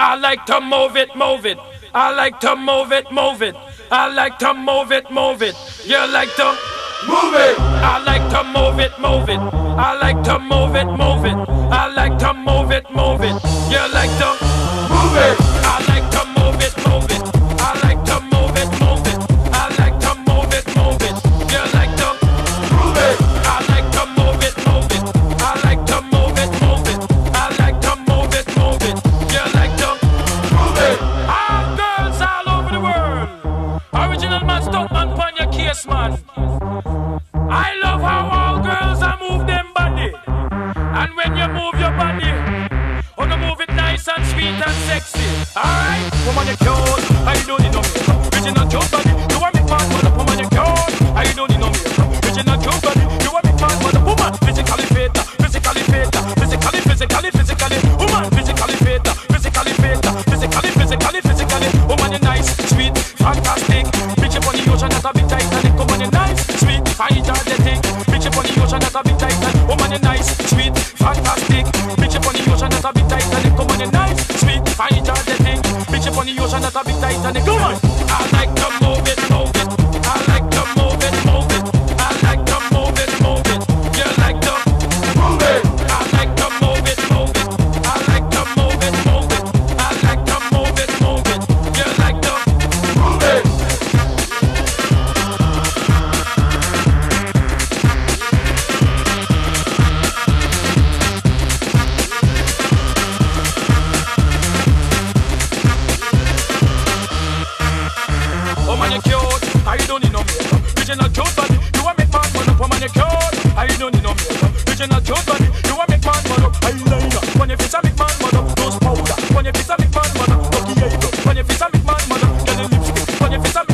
I like to move it, move it. I like to move it, move it. I like to move it, move it. You like to move it. I like to move it, move it. I like to move it, move it. I like to move it, move it. You like to move it. I like to move it, move it. I like to move it, move it. I like to move it, move it. You like to move it. I like to move it, move it. I like to move it, move it. I like to move it, move it. You like to move it. All girls all over the world. Original man, stunt man, pon your case, man. I love how all girls are move them body. And when you move your body, wanna move it nice and sweet and sexy. Alright, woman you cute, I don't need no makeup. Original cute body, you want me fast, but woman you cute, I don't need no makeup. Original cute body, you want me fast, but woman physically fit, physically fit, physically, woman physically fit, physically fit, physically, woman you nice, sweet, fantastic. Bitch up on the ocean, that's a big Titanic. Woman you nice, sweet, fine, energetic. Bitch up on the ocean, that's a big Titanic. Woman you nice, sweet, fantastic. Bitch up on the ocean, that's a big Titanic. Woman you nice, sweet, fine, energetic. Bitch up on the ocean, that's a big Titanic. Come on. I like to move it, move it. I like to move it, move it. I like to move it, move it. You like to move it. I like to move it, move it. I like to move it, move it. I like to move it, move it. You like to move it. Woman you cute, I don't need no makeup. Original cute body, you want make man run up. Woman you cute, I don't need no makeup. Original cute body, you want make man run up. Eyeliner, when you face a make man run up. Nose powder, when you face a make man run up. Lucky eyebrow, when you face a make man run up. Get the lipstick, when you face a